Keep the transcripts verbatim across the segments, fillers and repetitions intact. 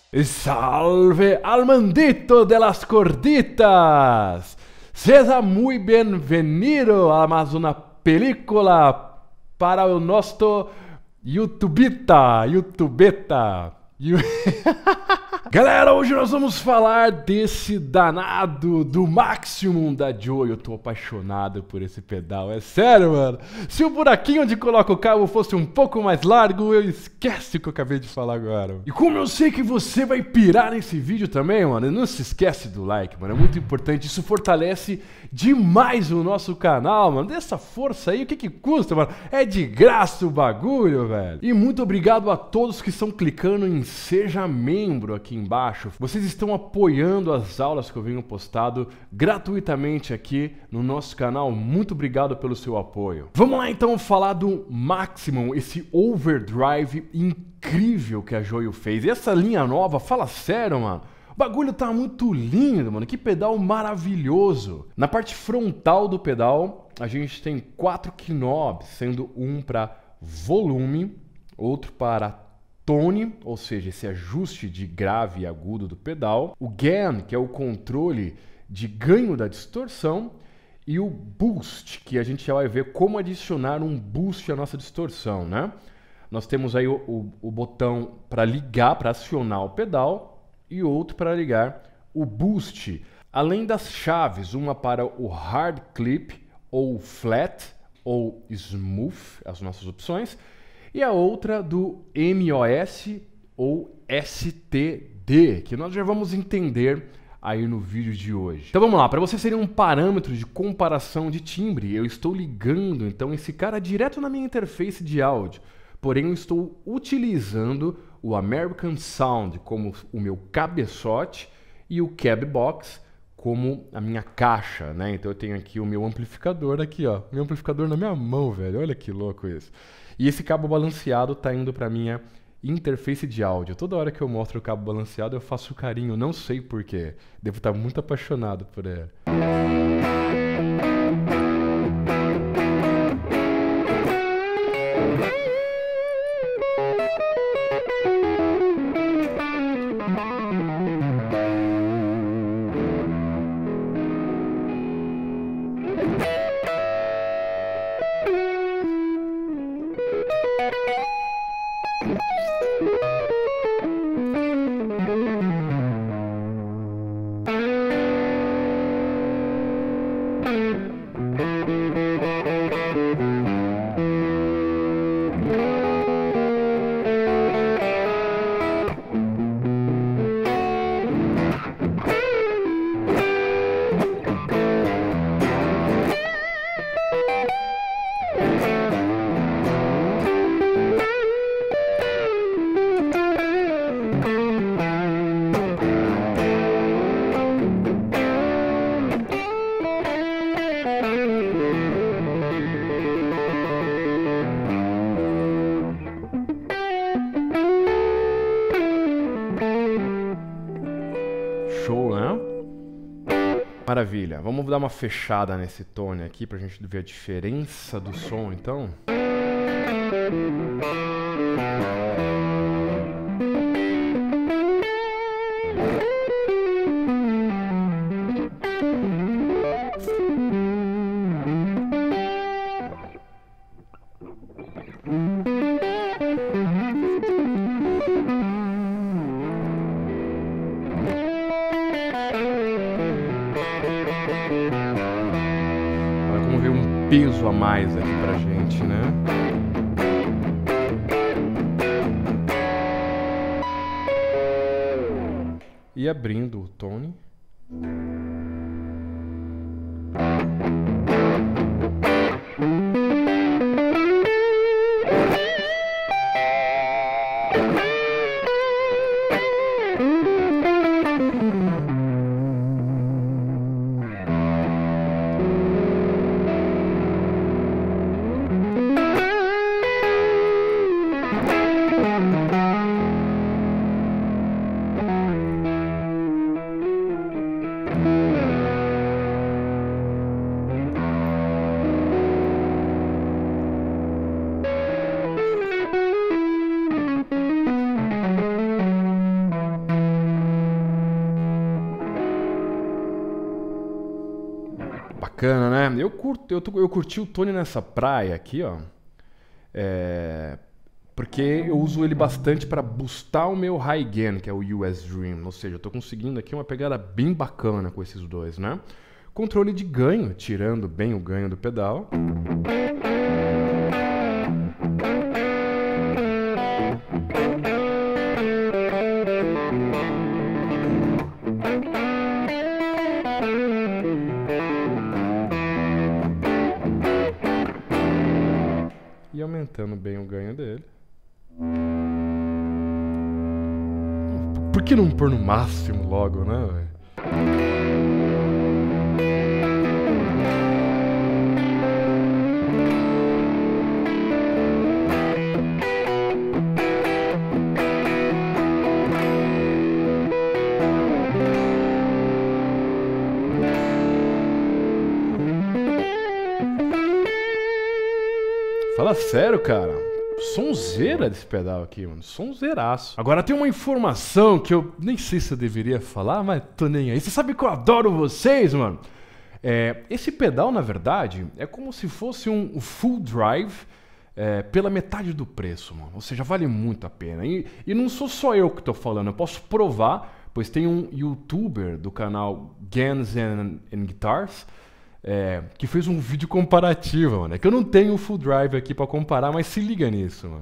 Salve al mandito de las gorditas! Seja muito bem-vindo a mais uma película para o nosso YouTubita, YouTubeta. Galera, hoje nós vamos falar desse danado do Maximum da Joy. Eu tô apaixonado por esse pedal, é sério, mano. Se o buraquinho onde coloca o cabo fosse um pouco mais largo, eu esquece o que eu acabei de falar agora. E como eu sei que você vai pirar nesse vídeo também, mano, não se esquece do like, mano, é muito importante. Isso fortalece demais o nosso canal, mano. Dê essa força aí, o que que custa, mano? É de graça o bagulho, velho. E muito obrigado a todos que estão clicando em Seja Membro aqui embaixo. Vocês estão apoiando as aulas que eu venho postado gratuitamente aqui no nosso canal. Muito obrigado pelo seu apoio. Vamos lá então falar do Maximum, esse overdrive incrível que a Joyo fez. E essa linha nova, fala sério, mano. O bagulho tá muito lindo, mano. Que pedal maravilhoso. Na parte frontal do pedal, a gente tem quatro knobs, sendo um para volume, outro para tone, ou seja, esse ajuste de grave e agudo do pedal, o gain, que é o controle de ganho da distorção, e o boost, que a gente já vai ver como adicionar um boost à nossa distorção, né? Nós temos aí o, o, o botão para ligar, para acionar o pedal, e outro para ligar o boost. Além das chaves, uma para o hard clip, ou flat, ou smooth, as nossas opções, e a outra do M O S ou S T D, que nós já vamos entender aí no vídeo de hoje. Então vamos lá, para você seria um parâmetro de comparação de timbre, eu estou ligando então esse cara direto na minha interface de áudio, porém eu estou utilizando o American Sound como o meu cabeçote e o Cab Box como a minha caixa, né? Então eu tenho aqui o meu amplificador aqui, ó, meu amplificador na minha mão, velho, olha que louco isso. E esse cabo balanceado tá indo para minha interface de áudio. Toda hora que eu mostro o cabo balanceado eu faço carinho, não sei porquê. Devo estar muito apaixonado por ele. Show, né? Maravilha. Vamos dar uma fechada nesse tone aqui pra gente ver a diferença do som, então. Peso a mais aqui pra gente, né? E abrindo o tone. Bacana, né? Eu, curto, eu, eu curti o Tony nessa praia aqui, ó. É, porque eu uso ele bastante para boostar o meu high gain, que é o U S Dream. Ou seja, eu tô conseguindo aqui uma pegada bem bacana com esses dois, né? Controle de ganho, tirando bem o ganho do pedal. E aumentando bem o ganho dele. Por que não pôr no máximo logo, né, velho? Fala sério, cara. Sonzeira desse pedal aqui, mano. Sonzeiraço. Agora tem uma informação que eu nem sei se eu deveria falar, mas tô nem aí. Você sabe que eu adoro vocês, mano? É, esse pedal, na verdade, é como se fosse um full drive é, pela metade do preço, mano. Ou seja, vale muito a pena. E, e não sou só eu que tô falando, eu posso provar, pois tem um youtuber do canal Guns and, and Guitars, É, que fez um vídeo comparativo, mano. É que eu não tenho o full drive aqui pra comparar, mas se liga nisso, mano.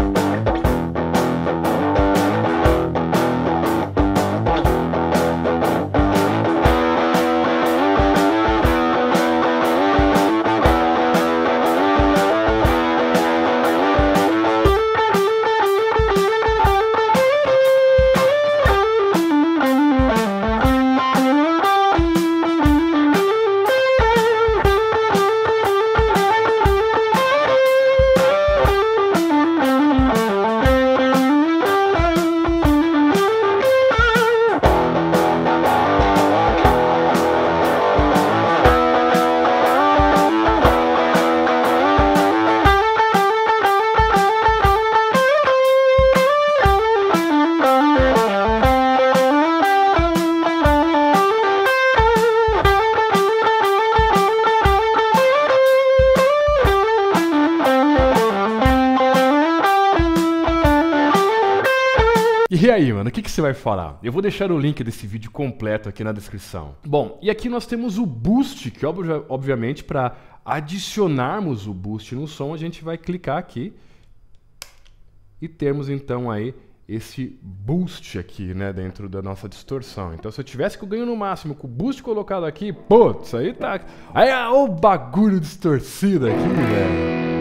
E aí, mano, o que, que você vai falar? Eu vou deixar o link desse vídeo completo aqui na descrição. Bom, e aqui nós temos o boost, que obviamente para adicionarmos o boost no som, a gente vai clicar aqui e temos então aí esse boost aqui, né, dentro da nossa distorção. Então se eu tivesse com o ganho no máximo, com o boost colocado aqui, pô, isso aí tá... Aí é o bagulho distorcido aqui, velho.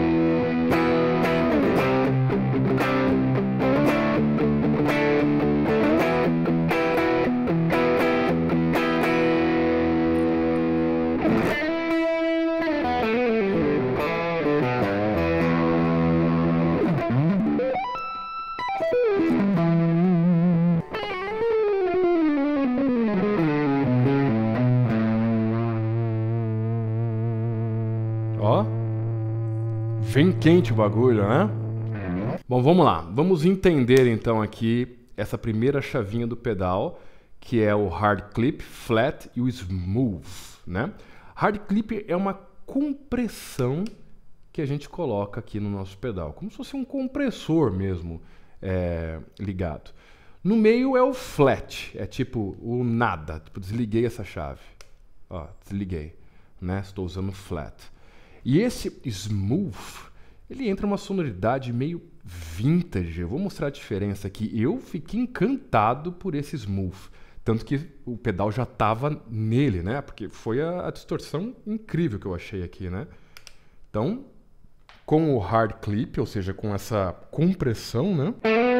Ó, vem quente o bagulho, né? Bom, vamos lá. Vamos entender então aqui essa primeira chavinha do pedal, que é o hard clip, flat e o smooth, né? Hard clip é uma compressão que a gente coloca aqui no nosso pedal, como se fosse um compressor mesmo é, ligado. No meio é o flat, é tipo o nada, tipo desliguei essa chave, ó, desliguei, né? Estou usando flat. E esse smooth, ele entra uma sonoridade meio vintage. Eu vou mostrar a diferença aqui. Eu fiquei encantado por esse smooth, tanto que o pedal já estava nele, né? Porque foi a, a distorção incrível que eu achei aqui, né? Então, com o hard clip, ou seja, com essa compressão, né?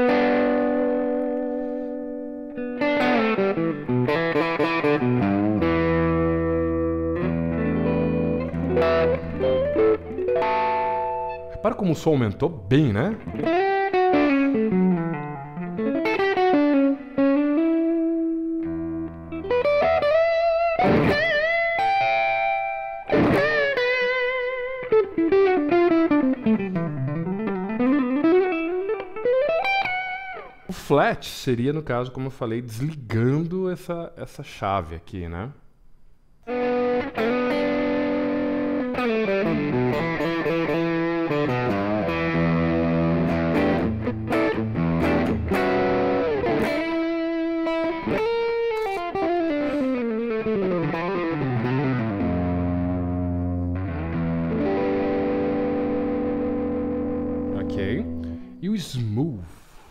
Repara como o som aumentou bem, né? O flat seria, no caso, como eu falei, desligando essa, essa chave aqui, né? Ok. E o Smooth,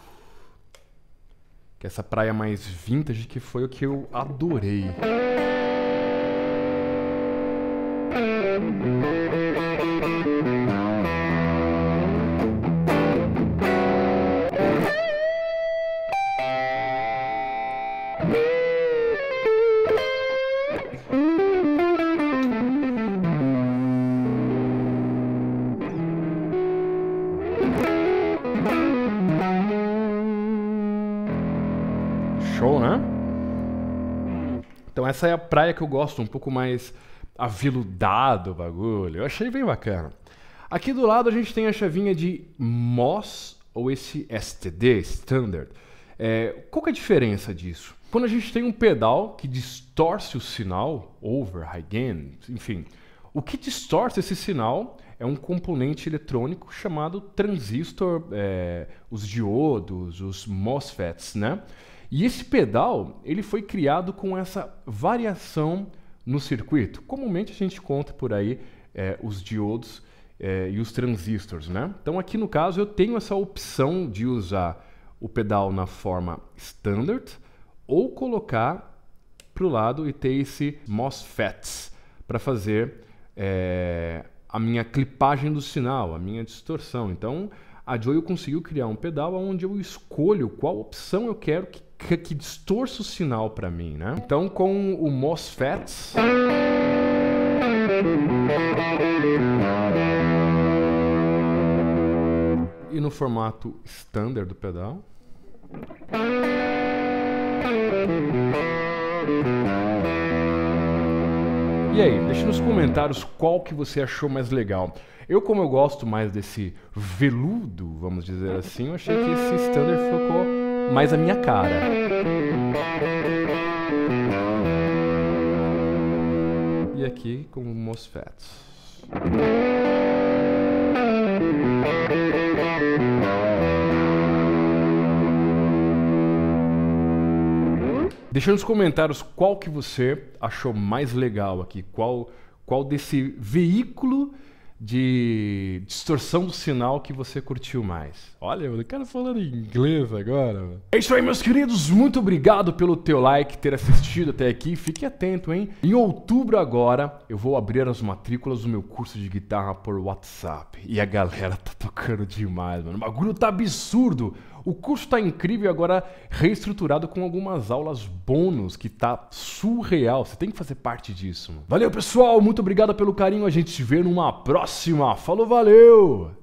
que é essa praia mais vintage, que foi o que eu adorei. Show, né? Então essa é a praia que eu gosto, um pouco mais aveludado o bagulho. Eu achei bem bacana. Aqui do lado a gente tem a chavinha de M O S ou esse S T D, Standard. É, qual que é a diferença disso? Quando a gente tem um pedal que distorce o sinal, over, high gain, enfim, o que distorce esse sinal é um componente eletrônico chamado transistor, é, os diodos, os MOSFETs, né? E esse pedal, ele foi criado com essa variação no circuito. Comumente a gente conta por aí é, os diodos é, e os transistores, né? Então aqui no caso eu tenho essa opção de usar o pedal na forma standard ou colocar para o lado e ter esse MOSFETs para fazer é, a minha clipagem do sinal, a minha distorção. Então a Joyo conseguiu criar um pedal onde eu escolho qual opção eu quero que, que, que distorça o sinal para mim, né? Então com o MOSFETs e no formato standard do pedal. E aí, deixa nos comentários qual que você achou mais legal. Eu, como eu gosto mais desse veludo, vamos dizer assim, eu achei que esse standard ficou mais a minha cara. E aqui com o MOSFETs. Deixa nos comentários qual que você achou mais legal aqui, qual, qual desse veículo de distorção do sinal que você curtiu mais. Olha, o cara falando em inglês agora. Mano. É isso aí, meus queridos. Muito obrigado pelo teu like, ter assistido até aqui. Fique atento, hein? Em outubro agora, eu vou abrir as matrículas do meu curso de guitarra por WhatsApp. E a galera tá tocando demais, mano. O bagulho tá absurdo. O curso tá incrível agora, reestruturado com algumas aulas bônus, que tá surreal. Você tem que fazer parte disso, mano. Valeu, pessoal. Muito obrigado pelo carinho. A gente se vê numa próxima. Falou, valeu!